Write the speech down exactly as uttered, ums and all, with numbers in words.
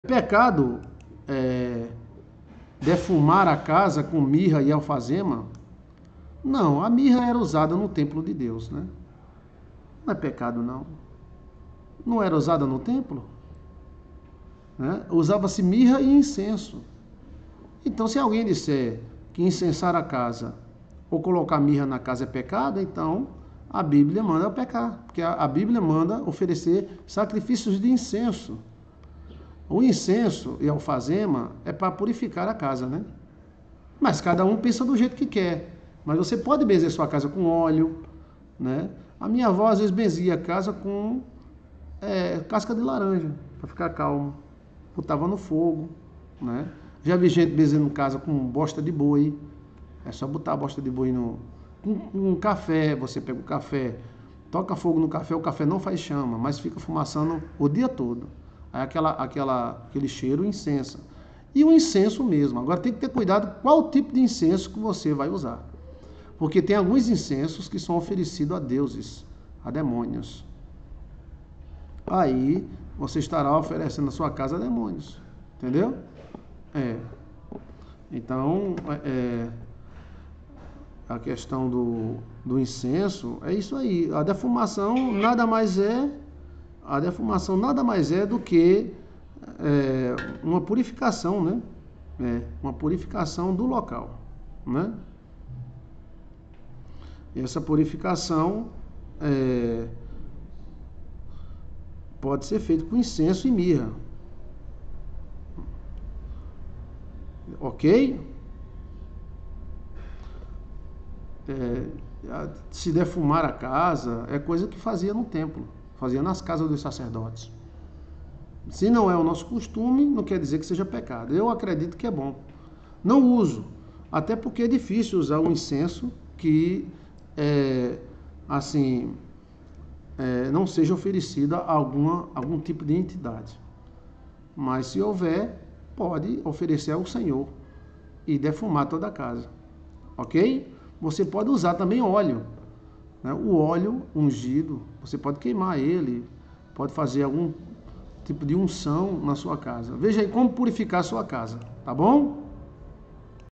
Pecado é, defumar a casa com mirra e alfazema? Não, a mirra era usada no templo de Deus, né? Não é pecado, não. Não era usada no templo? Né? Usava-se mirra e incenso. Então, se alguém disser que incensar a casa ou colocar mirra na casa é pecado, então a Bíblia manda pecar, porque a, a Bíblia manda oferecer sacrifícios de incenso. O incenso e a alfazema é para purificar a casa, né? Mas cada um pensa do jeito que quer. Mas você pode benzer sua casa com óleo, né? A minha avó às vezes benzia a casa com é, casca de laranja, para ficar calmo. Botava no fogo, né? Já vi gente benzendo casa com bosta de boi. É só botar a bosta de boi no... Com, com café, você pega o café, toca fogo no café, o café não faz chama, mas fica fumaçando o dia todo. Aí aquela, aquela, aquele cheiro incensa. E o incenso mesmo. Agora tem que ter cuidado qual tipo de incenso que você vai usar. Porque tem alguns incensos que são oferecidos a deuses, a demônios. Aí você estará oferecendo a sua casa a demônios. Entendeu? É. Então, é, a questão do, do incenso é isso aí. A defumação nada mais é A defumação nada mais é do que é, uma purificação, né? É, uma purificação do local, né? E essa purificação é, pode ser feita com incenso e mirra. Ok? É, se defumar a casa é coisa que fazia no templo. Fazia nas casas dos sacerdotes. Se não é o nosso costume, não quer dizer que seja pecado. Eu acredito que é bom. Não uso, até porque é difícil usar um incenso que, é, assim, é, não seja oferecido a alguma, algum tipo de entidade. Mas se houver, pode oferecer ao Senhor e defumar toda a casa. Ok? Você pode usar também óleo. Né? O óleo ungido, você pode queimar ele, pode fazer algum tipo de unção na sua casa. Veja aí como purificar a sua casa, tá bom?